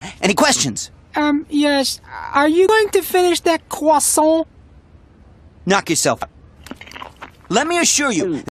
Any questions? Yes. Are you going to finish that croissant? Knock yourself out. Let me assure you,